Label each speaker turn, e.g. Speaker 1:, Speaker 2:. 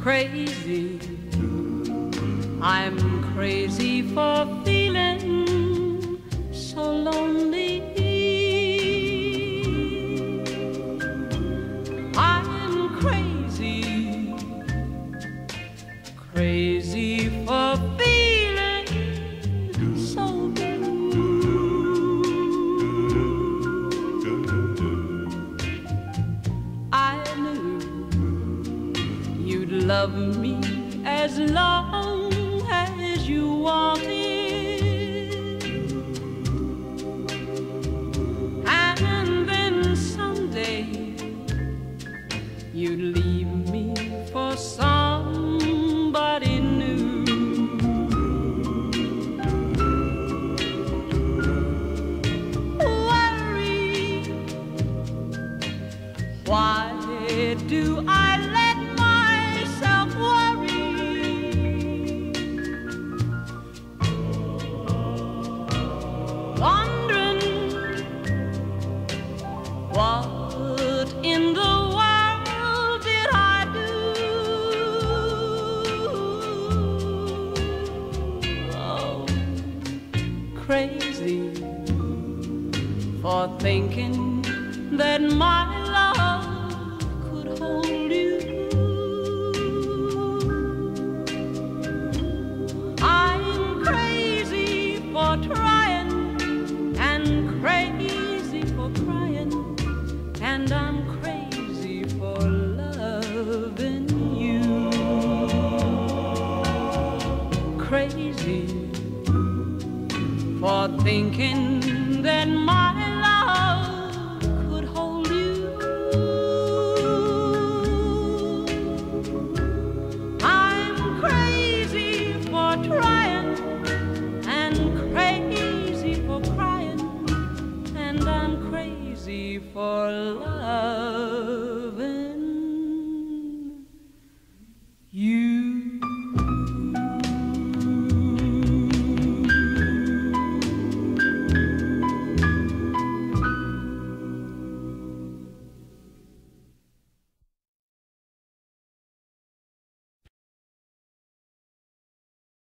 Speaker 1: crazy. I'm crazy for feeling so lonely. I'm crazy, crazy for feeling so blue. I knew you'd love me as long as you wanted, and then someday you'd leave me for somebody new. Worry, why do I let myself worry? Wondering what in the world did I do? Oh, crazy for thinking that my love could hold you. I'm crazy for trying and crazy for crying, and I'm crazy for loving you. Crazy for thinking that my love could hold you. I'm crazy for trying and crazy for crying, and I'm crazy for love.